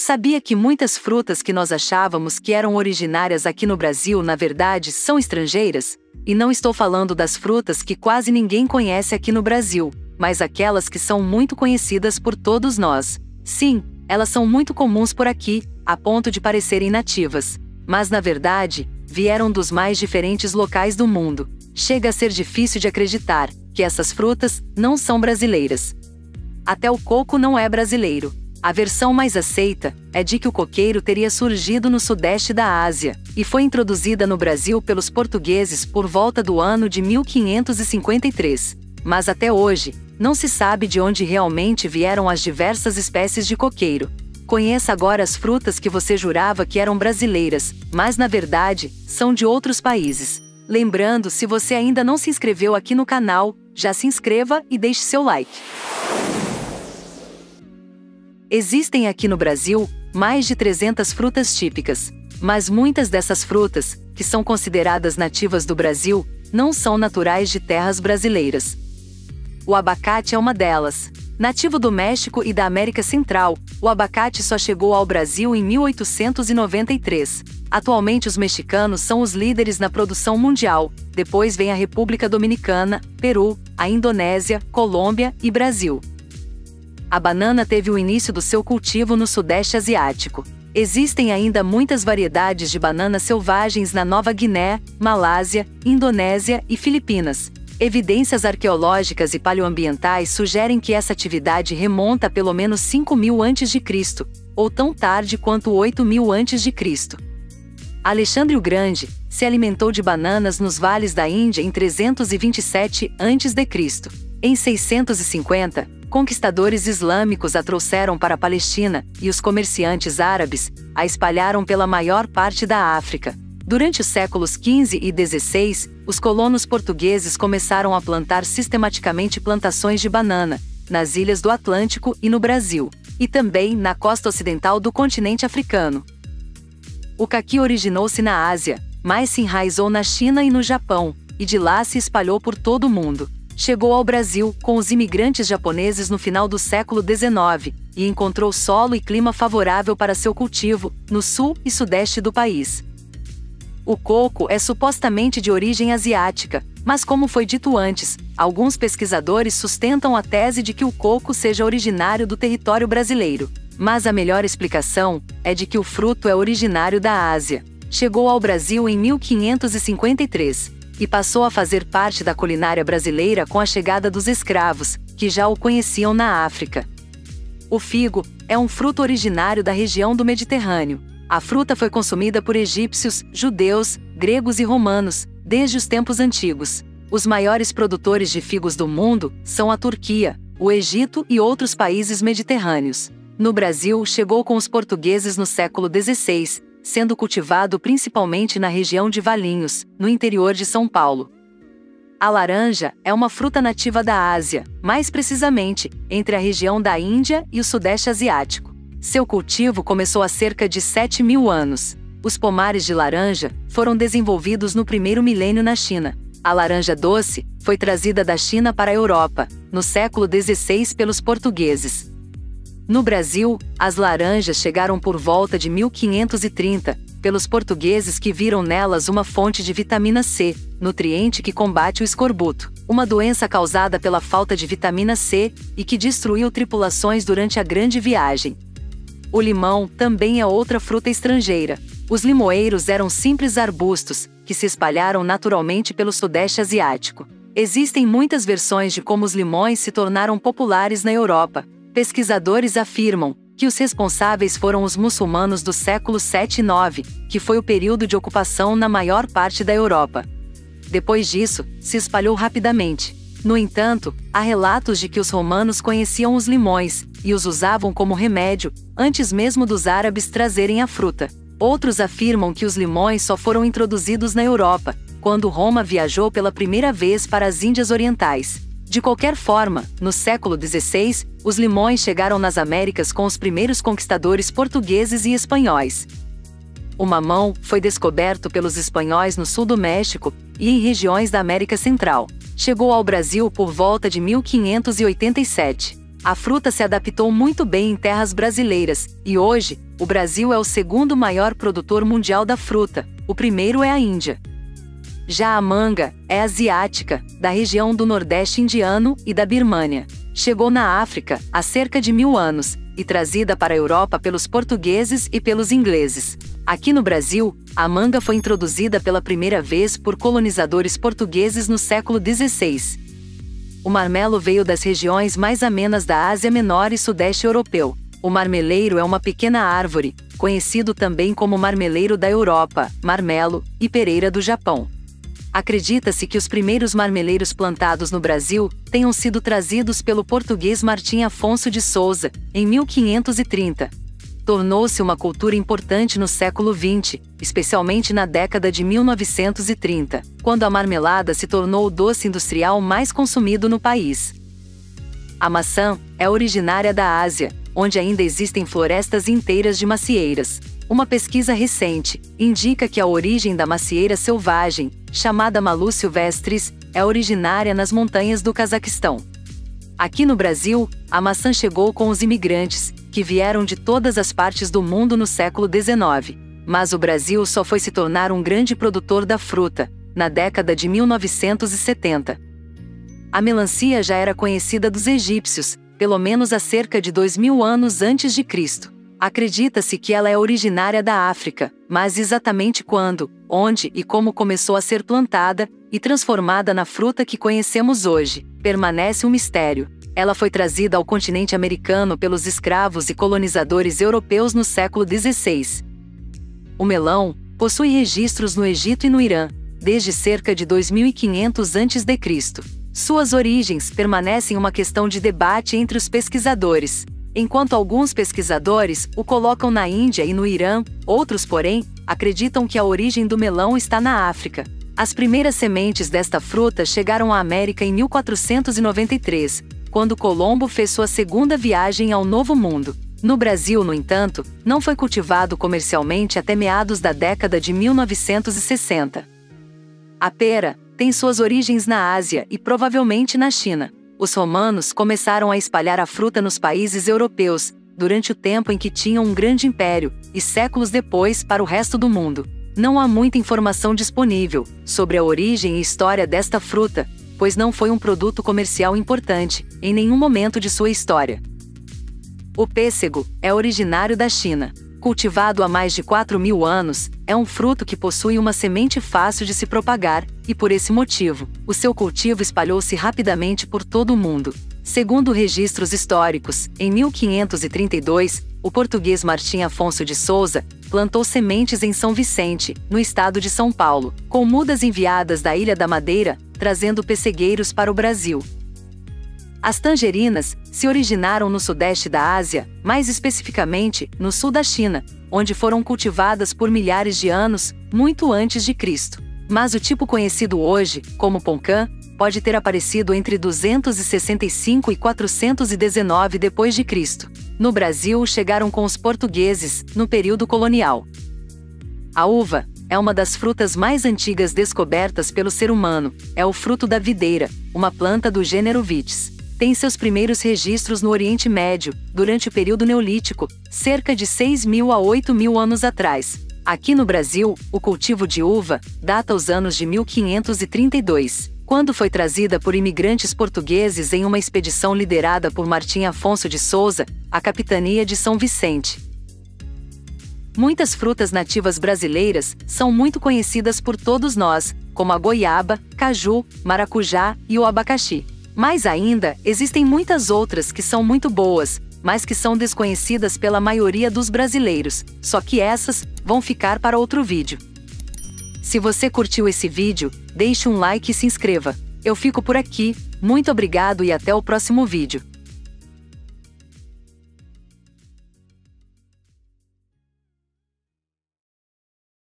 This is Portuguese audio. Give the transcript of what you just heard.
Sabia que muitas frutas que nós achávamos que eram originárias aqui no Brasil, na verdade, são estrangeiras? E não estou falando das frutas que quase ninguém conhece aqui no Brasil, mas aquelas que são muito conhecidas por todos nós. Sim, elas são muito comuns por aqui, a ponto de parecerem nativas. Mas na verdade, vieram dos mais diferentes locais do mundo. Chega a ser difícil de acreditar que essas frutas não são brasileiras. Até o coco não é brasileiro. A versão mais aceita é de que o coqueiro teria surgido no sudeste da Ásia e foi introduzida no Brasil pelos portugueses por volta do ano de 1553. Mas até hoje, não se sabe de onde realmente vieram as diversas espécies de coqueiro. Conheça agora as frutas que você jurava que eram brasileiras, mas na verdade, são de outros países. Lembrando, se você ainda não se inscreveu aqui no canal, já se inscreva e deixe seu like. Existem aqui no Brasil mais de 300 frutas típicas, mas muitas dessas frutas, que são consideradas nativas do Brasil, não são naturais de terras brasileiras. O abacate é uma delas. Nativo do México e da América Central, o abacate só chegou ao Brasil em 1893. Atualmente os mexicanos são os líderes na produção mundial, depois vem a República Dominicana, Peru, a Indonésia, Colômbia e Brasil. A banana teve o início do seu cultivo no Sudeste Asiático. Existem ainda muitas variedades de bananas selvagens na Nova Guiné, Malásia, Indonésia e Filipinas. Evidências arqueológicas e paleoambientais sugerem que essa atividade remonta a pelo menos 5.000 a.C., ou tão tarde quanto 8.000 a.C. Alexandre o Grande se alimentou de bananas nos vales da Índia em 327 a.C. Em 650, conquistadores islâmicos a trouxeram para a Palestina, e os comerciantes árabes a espalharam pela maior parte da África. Durante os séculos XV e XVI, os colonos portugueses começaram a plantar sistematicamente plantações de banana, nas ilhas do Atlântico e no Brasil, e também na costa ocidental do continente africano. O caqui originou-se na Ásia, mas se enraizou na China e no Japão, e de lá se espalhou por todo o mundo. Chegou ao Brasil com os imigrantes japoneses no final do século XIX e encontrou solo e clima favorável para seu cultivo, no sul e sudeste do país. O coco é supostamente de origem asiática, mas como foi dito antes, alguns pesquisadores sustentam a tese de que o coco seja originário do território brasileiro. Mas a melhor explicação é de que o fruto é originário da Ásia. Chegou ao Brasil em 1553. E passou a fazer parte da culinária brasileira com a chegada dos escravos, que já o conheciam na África. O figo é um fruto originário da região do Mediterrâneo. A fruta foi consumida por egípcios, judeus, gregos e romanos, desde os tempos antigos. Os maiores produtores de figos do mundo são a Turquia, o Egito e outros países mediterrâneos. No Brasil, chegou com os portugueses no século XVI, sendo cultivado principalmente na região de Valinhos, no interior de São Paulo. A laranja é uma fruta nativa da Ásia, mais precisamente, entre a região da Índia e o Sudeste Asiático. Seu cultivo começou há cerca de 7.000 anos. Os pomares de laranja foram desenvolvidos no primeiro milênio na China. A laranja doce foi trazida da China para a Europa, no século XVI pelos portugueses. No Brasil, as laranjas chegaram por volta de 1530, pelos portugueses que viram nelas uma fonte de vitamina C, nutriente que combate o escorbuto, uma doença causada pela falta de vitamina C e que destruiu tripulações durante a Grande Viagem. O limão também é outra fruta estrangeira. Os limoeiros eram simples arbustos, que se espalharam naturalmente pelo Sudeste Asiático. Existem muitas versões de como os limões se tornaram populares na Europa. Pesquisadores afirmam que os responsáveis foram os muçulmanos do século 7 e 9, que foi o período de ocupação na maior parte da Europa. Depois disso, se espalhou rapidamente. No entanto, há relatos de que os romanos conheciam os limões e os usavam como remédio, antes mesmo dos árabes trazerem a fruta. Outros afirmam que os limões só foram introduzidos na Europa, quando Roma viajou pela primeira vez para as Índias Orientais. De qualquer forma, no século XVI, os limões chegaram nas Américas com os primeiros conquistadores portugueses e espanhóis. O mamão foi descoberto pelos espanhóis no sul do México e em regiões da América Central. Chegou ao Brasil por volta de 1587. A fruta se adaptou muito bem em terras brasileiras, e hoje, o Brasil é o segundo maior produtor mundial da fruta, o primeiro é a Índia. Já a manga é asiática, da região do Nordeste indiano e da Birmânia. Chegou na África há cerca de 1000 anos, e trazida para a Europa pelos portugueses e pelos ingleses. Aqui no Brasil, a manga foi introduzida pela primeira vez por colonizadores portugueses no século XVI. O marmelo veio das regiões mais amenas da Ásia Menor e Sudeste Europeu. O marmeleiro é uma pequena árvore, conhecido também como marmeleiro da Europa, marmelo, e pereira do Japão. Acredita-se que os primeiros marmeleiros plantados no Brasil tenham sido trazidos pelo português Martim Afonso de Souza, em 1530. Tornou-se uma cultura importante no século XX, especialmente na década de 1930, quando a marmelada se tornou o doce industrial mais consumido no país. A maçã é originária da Ásia, onde ainda existem florestas inteiras de macieiras. Uma pesquisa recente indica que a origem da macieira selvagem, chamada Malus silvestris, é originária nas montanhas do Cazaquistão. Aqui no Brasil, a maçã chegou com os imigrantes, que vieram de todas as partes do mundo no século XIX. Mas o Brasil só foi se tornar um grande produtor da fruta, na década de 1970. A melancia já era conhecida dos egípcios, pelo menos há cerca de 2000 anos antes de Cristo. Acredita-se que ela é originária da África, mas exatamente quando, onde e como começou a ser plantada e transformada na fruta que conhecemos hoje, permanece um mistério. Ela foi trazida ao continente americano pelos escravos e colonizadores europeus no século XVI. O melão possui registros no Egito e no Irã, desde cerca de 2500 a.C. Suas origens permanecem uma questão de debate entre os pesquisadores. Enquanto alguns pesquisadores o colocam na Índia e no Irã, outros, porém, acreditam que a origem do melão está na África. As primeiras sementes desta fruta chegaram à América em 1493, quando Colombo fez sua segunda viagem ao Novo Mundo. No Brasil, no entanto, não foi cultivado comercialmente até meados da década de 1960. A pera tem suas origens na Ásia e provavelmente na China. Os romanos começaram a espalhar a fruta nos países europeus, durante o tempo em que tinham um grande império, e séculos depois para o resto do mundo. Não há muita informação disponível sobre a origem e história desta fruta, pois não foi um produto comercial importante, em nenhum momento de sua história. O pêssego é originário da China. Cultivado há mais de 4.000 anos, é um fruto que possui uma semente fácil de se propagar, e por esse motivo, o seu cultivo espalhou-se rapidamente por todo o mundo. Segundo registros históricos, em 1532, o português Martim Afonso de Souza plantou sementes em São Vicente, no estado de São Paulo, com mudas enviadas da Ilha da Madeira, trazendo pessegueiros para o Brasil. As tangerinas se originaram no sudeste da Ásia, mais especificamente no sul da China, onde foram cultivadas por milhares de anos, muito antes de Cristo. Mas o tipo conhecido hoje, como poncã, pode ter aparecido entre 265 e 419 d.C. No Brasil chegaram com os portugueses, no período colonial. A uva é uma das frutas mais antigas descobertas pelo ser humano, é o fruto da videira, uma planta do gênero Vitis. Tem seus primeiros registros no Oriente Médio, durante o período Neolítico, cerca de 6.000 a 8.000 anos atrás. Aqui no Brasil, o cultivo de uva data os anos de 1532, quando foi trazida por imigrantes portugueses em uma expedição liderada por Martim Afonso de Souza, à capitania de São Vicente. Muitas frutas nativas brasileiras são muito conhecidas por todos nós, como a goiaba, caju, maracujá e o abacaxi. Mais ainda, existem muitas outras que são muito boas, mas que são desconhecidas pela maioria dos brasileiros, só que essas vão ficar para outro vídeo. Se você curtiu esse vídeo, deixe um like e se inscreva. Eu fico por aqui, muito obrigado e até o próximo vídeo.